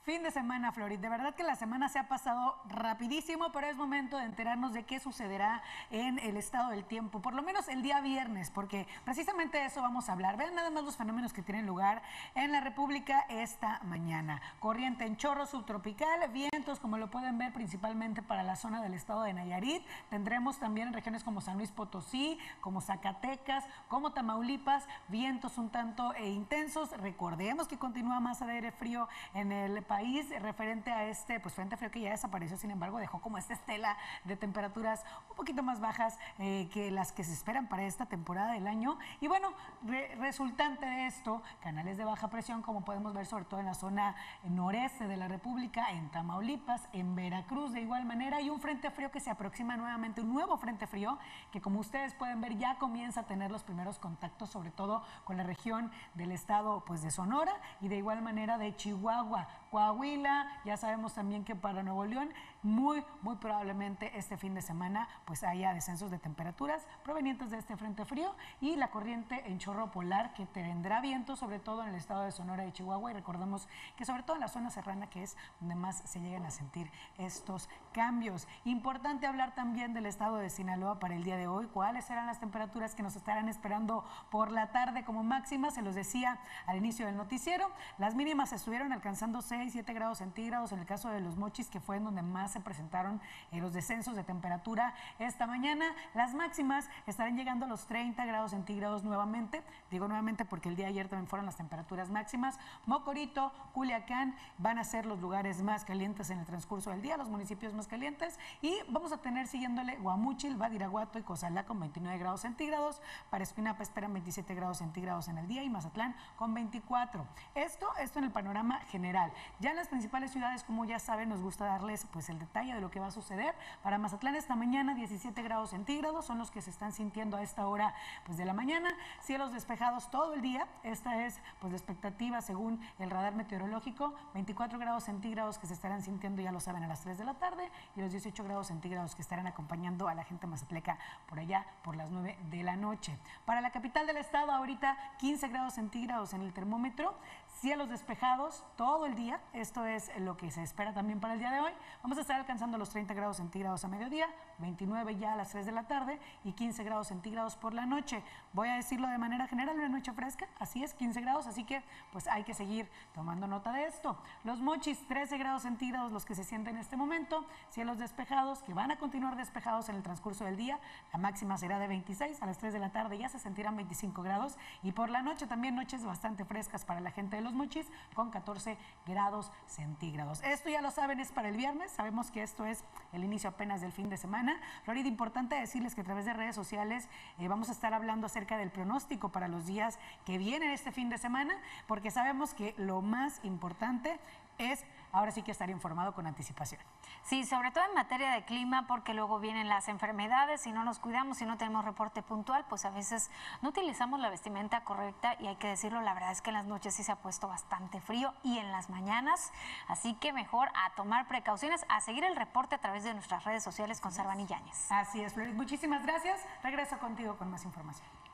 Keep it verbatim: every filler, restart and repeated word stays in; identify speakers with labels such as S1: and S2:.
S1: Fin de semana, Florid. De verdad que la semana se ha pasado rapidísimo, pero es momento de enterarnos de qué sucederá en el estado del tiempo, por lo menos el día viernes, porque precisamente de eso vamos a hablar. Vean nada más los fenómenos que tienen lugar en la República esta mañana. Corriente en chorro subtropical, vientos, como lo pueden ver, principalmente para la zona del estado de Nayarit. Tendremos también en regiones como San Luis Potosí, como Zacatecas, como Tamaulipas, vientos un tanto e intensos. Recordemos que continúa masa de aire frío en el país país referente a este pues frente frío que ya desapareció, sin embargo dejó como esta estela de temperaturas un poquito más bajas eh, que las que se esperan para esta temporada del año. Y bueno, re resultante de esto, canales de baja presión, como podemos ver sobre todo en la zona noreste de la República, en Tamaulipas, en Veracruz de igual manera, y un frente frío que se aproxima nuevamente, un nuevo frente frío que, como ustedes pueden ver, ya comienza a tener los primeros contactos, sobre todo con la región del estado pues de Sonora y de igual manera de Chihuahua, Coahuila. Ya sabemos también que para Nuevo León muy, muy probablemente este fin de semana pues haya descensos de temperaturas provenientes de este frente frío y la corriente en chorro polar que tendrá viento sobre todo en el estado de Sonora y Chihuahua, y recordemos que sobre todo en la zona serrana, que es donde más se llegan a sentir estos cambios. Importante hablar también del estado de Sinaloa para el día de hoy. ¿Cuáles serán las temperaturas que nos estarán esperando por la tarde como máxima? Se los decía al inicio del noticiero, las mínimas estuvieron alcanzando seis, siete grados centígrados en el caso de Los Mochis, que fue en donde más se presentaron eh, los descensos de temperatura esta mañana. Las máximas estarán llegando a los treinta grados centígrados nuevamente, digo nuevamente porque el día de ayer también fueron las temperaturas máximas. Mocorito, Culiacán van a ser los lugares más calientes en el transcurso del día, los municipios más calientes, y vamos a tener siguiéndole Guamúchil, Badiraguato y Cozalá con veintinueve grados centígrados. Para Escuinapa esperan veintisiete grados centígrados en el día y Mazatlán con veinticuatro. Esto, esto en el panorama general. Ya en las principales ciudades, como ya saben, nos gusta darles pues el detalle de lo que va a suceder. Para Mazatlán esta mañana diecisiete grados centígrados son los que se están sintiendo a esta hora pues de la mañana. Cielos despejados todo el día. Esta es pues la expectativa según el radar meteorológico. veinticuatro grados centígrados que se estarán sintiendo, ya lo saben, a las tres de la tarde, y los dieciocho grados centígrados que estarán acompañando a la gente mazatleca por allá por las nueve de la noche. Para la capital del estado ahorita quince grados centígrados en el termómetro. Cielos despejados todo el día. Esto es lo que se espera también para el día de hoy. Vamos a estar alcanzando los treinta grados centígrados a mediodía, veintinueve ya a las tres de la tarde y quince grados centígrados por la noche. Voy a decirlo de manera general, una noche fresca, así es, quince grados, así que pues hay que seguir tomando nota de esto. Los Mochis, trece grados centígrados los que se sienten en este momento. Cielos despejados que van a continuar despejados en el transcurso del día. La máxima será de veintiséis, a las tres de la tarde ya se sentirán veinticinco grados, y por la noche también noches bastante frescas para la gente de Los Mochis con catorce grados centígrados. Esto ya lo saben, es para el viernes. Sabemos que esto es el inicio apenas del fin de semana. Florida, importante decirles que a través de redes sociales eh, vamos a estar hablando acerca del pronóstico para los días que vienen este fin de semana, porque sabemos que lo más importante es ahora sí que estar informado con anticipación.
S2: Sí, sobre todo en materia de clima, porque luego vienen las enfermedades, si no nos cuidamos, si no tenemos reporte puntual, pues a veces no utilizamos la vestimenta correcta, y hay que decirlo, la verdad es que en las noches sí se ha puesto bastante frío y en las mañanas, así que mejor a tomar precauciones, a seguir el reporte a través de nuestras redes sociales con Sarvani Yáñez.
S1: Así es, Florid, muchísimas gracias. Regreso contigo con más información.